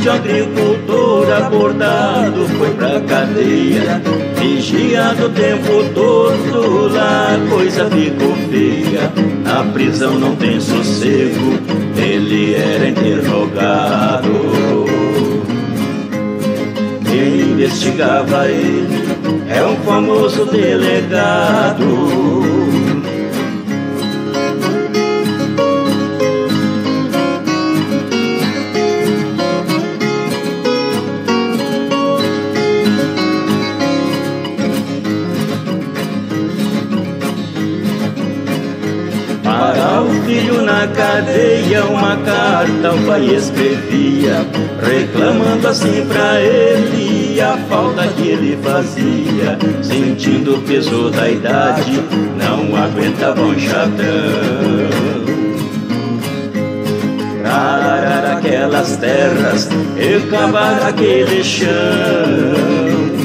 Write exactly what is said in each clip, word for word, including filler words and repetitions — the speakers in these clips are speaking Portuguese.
de agricultor abordado foi pra cadeia, vigiado o tempo todo, lá a coisa ficou feia. Na prisão não tem sossego, ele era interrogado. Quem investigava ele é um famoso delegado. Para o filho na cadeia, uma carta o pai escrevia, reclamando assim pra ele a falta que ele fazia. Sentindo o peso da idade, não aguentava um chatão. Pra arar aquelas terras e cavar aquele chão.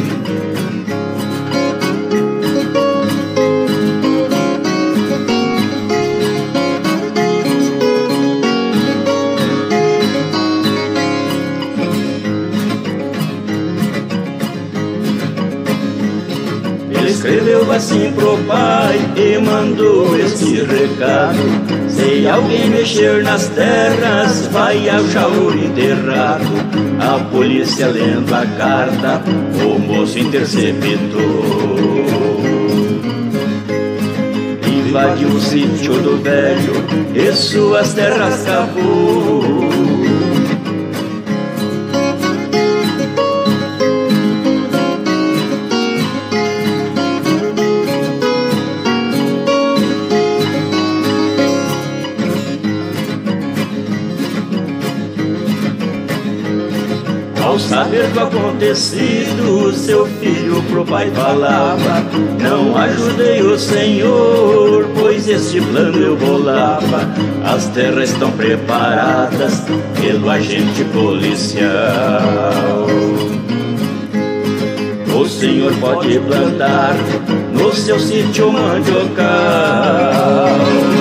Escreveu assim pro pai e mandou este recado: se alguém mexer nas terras, vai achar ouro enterrado. A polícia lendo a carta, o moço interceptou. Invadiu o sítio do velho e suas terras cavou. Ao saber do acontecido, seu filho pro pai falava: não ajudei o senhor, pois este plano eu bolava. As terras estão preparadas pelo agente policial. O senhor pode plantar no seu sítio mandiocal.